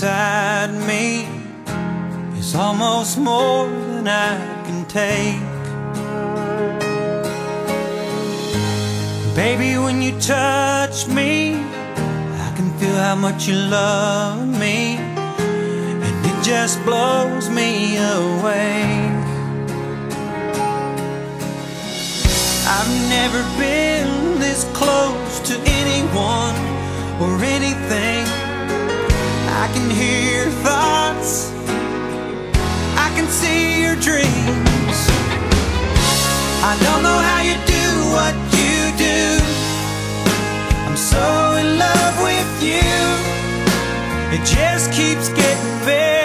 inside me is almost more than I can take. Baby, when you touch me, I can feel how much you love me, and it just blows me away. I've never been this close to anyone or anything. I can hear your thoughts, I can see your dreams. I don't know how you do what you do. I'm so in love with you, it just keeps getting better.